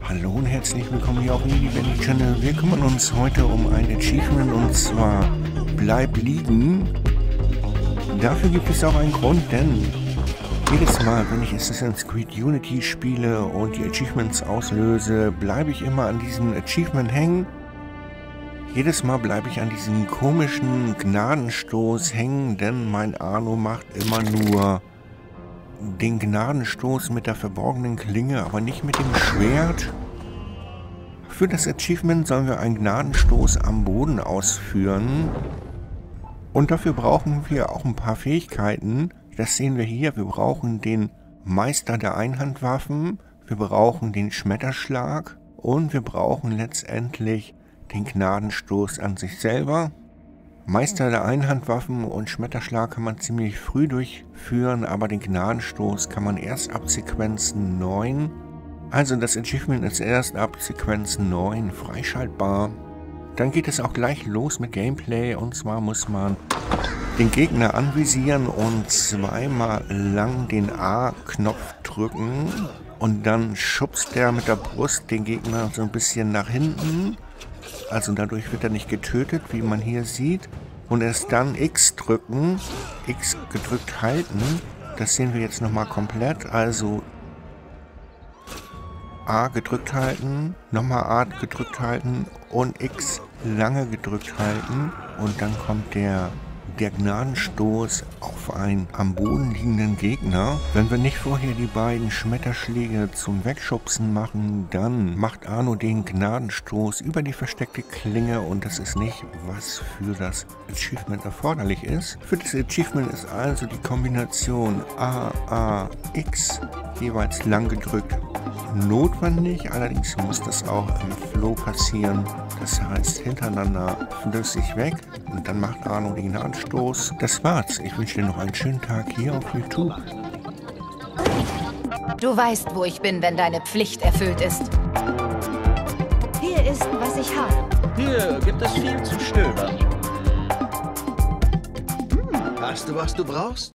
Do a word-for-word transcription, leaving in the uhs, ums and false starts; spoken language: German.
Hallo und herzlich willkommen hier auf dem Benny Channel. Wir kümmern uns heute um ein Achievement und zwar Bleib liegen. Dafür gibt es auch einen Grund, denn jedes Mal, wenn ich Assassin's Creed Unity spiele und die Achievements auslöse, bleibe ich immer an diesem Achievement hängen. Jedes Mal bleibe ich an diesem komischen Gnadenstoß hängen, denn mein Arno macht immer nur den Gnadenstoß mit der verborgenen Klinge, aber nicht mit dem Schwert. Für das Achievement sollen wir einen Gnadenstoß am Boden ausführen. Und dafür brauchen wir auch ein paar Fähigkeiten. Das sehen wir hier. Wir brauchen den Meister der Einhandwaffen, wir brauchen den Schmetterschlag und wir brauchen letztendlich den Gnadenstoß an sich selber. Meister der Einhandwaffen und Schmetterschlag kann man ziemlich früh durchführen, aber den Gnadenstoß kann man erst ab Sequenz neun. Also das Achievement ist erst ab Sequenz neun freischaltbar. Dann geht es auch gleich los mit Gameplay, und zwar muss man den Gegner anvisieren und zweimal lang den A-Knopf drücken und dann schubst er mit der Brust den Gegner so ein bisschen nach hinten. Also dadurch wird er nicht getötet, wie man hier sieht. Und erst dann X drücken, X gedrückt halten. Das sehen wir jetzt nochmal komplett. Also A gedrückt halten, nochmal A gedrückt halten und X lange gedrückt halten. Und dann kommt der, der Gnadenstoß auf einen am Boden liegenden Gegner. Wenn wir nicht vorher die beiden Schmetterschläge zum Wegschubsen machen, dann macht Arno den Gnadenstoß über die versteckte Klinge und das ist nicht, was für das Achievement erforderlich ist. Für das Achievement ist also die Kombination A, A, X jeweils lang gedrückt notwendig, allerdings muss das auch im Flow passieren, das heißt hintereinander flüssig weg und dann macht Arno den Gnadenstoß. Das war's, ich wünsche dir noch einen schönen Tag hier auf YouTube. Du weißt, wo ich bin, wenn deine Pflicht erfüllt ist. Hier ist, was ich habe. Hier gibt es viel zu stöbern. Hm, hast du, was du brauchst?